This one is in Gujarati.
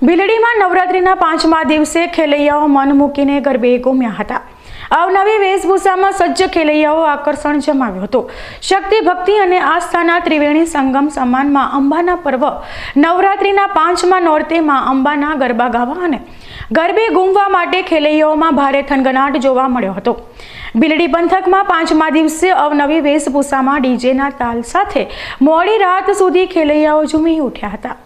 ભીલડીમાં નવરાત્રિના 5મા દિવસે ખેલૈયાઓ મન મૂકીને ગરબે ઘૂમ્યા હતા। અવનવી વેશભૂષામાં સજ્જ ખેલૈયાઓ આકર્ષણ જમાવ્યું હતું। શક્તિ, ભક્તિ અને આસ્થાના ત્રિવેણી સંગમ સમાનમાં અંબાના પર્વ નવરાત્રિના 5મા નોરતેમાં અંબાના ગરબા ગાવા અને ગરબે ઘૂમવા માટે ખેલૈયાઓમાં ભારે થનગનાટ જોવા મળ્યો હતો। ભીલડી પંથકમાં 5મા દિવસે અવનવી વેશભૂષામાં ડીજેના તાલ સાથે મોડી રાત સુધી ખેલૈયાઓ ઝૂમી ઉઠ્યા હતા।